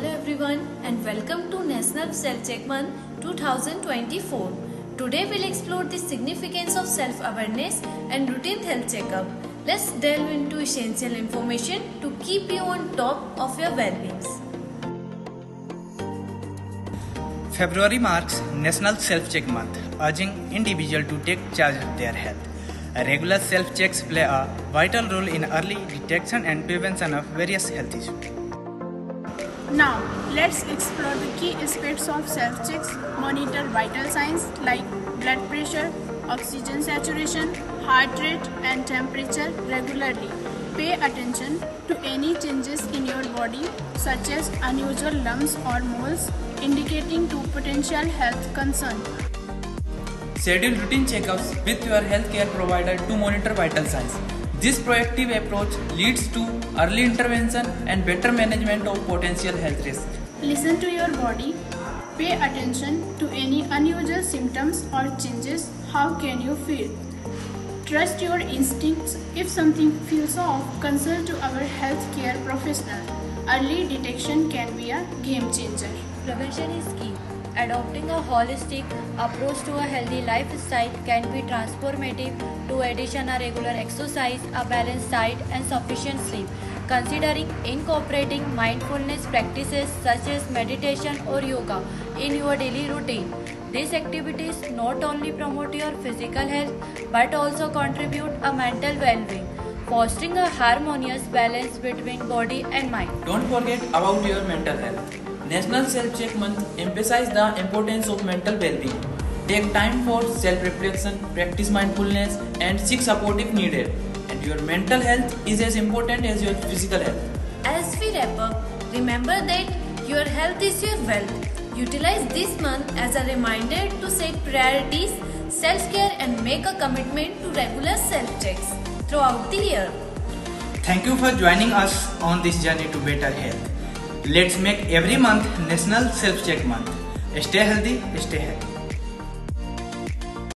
Hello everyone and welcome to National Self Check Month 2024. Today we'll explore the significance of self-awareness and routine health checkup. Let's delve into essential information to keep you on top of your well-being. February marks National Self-Check Month, urging individuals to take charge of their health. Regular self-checks play a vital role in early detection and prevention of various health issues. Now, let's explore the key aspects of self-checks. Monitor vital signs like blood pressure, oxygen saturation, heart rate, and temperature regularly. Pay attention to any changes in your body, such as unusual lumps or moles, indicating to potential health concern. Schedule routine checkups with your healthcare provider to monitor vital signs. This proactive approach leads to early intervention and better management of potential health risks. Listen to your body. Pay attention to any unusual symptoms or changes. How can you feel? Trust your instincts. If something feels off, consult to our healthcare professional. Early detection can be a game changer. Prevention is key. Adopting a holistic approach to a healthy lifestyle can be transformative. To addition a regular exercise, a balanced diet and sufficient sleep. Considering incorporating mindfulness practices such as meditation or yoga in your daily routine. These activities not only promote your physical health but also contribute a mental well-being, fostering a harmonious balance between body and mind. Don't forget about your mental health. National Self-Check Month emphasizes the importance of mental well-being. Take time for self-reflection, practice mindfulness, and seek support if needed. And your mental health is as important as your physical health. As we wrap up, remember that your health is your wealth. Utilize this month as a reminder to set priorities, self-care, and make a commitment to regular self-checks throughout the year. Thank you for joining us on this journey to better health. Let's make every month National Self-Check Month. Stay healthy, stay happy.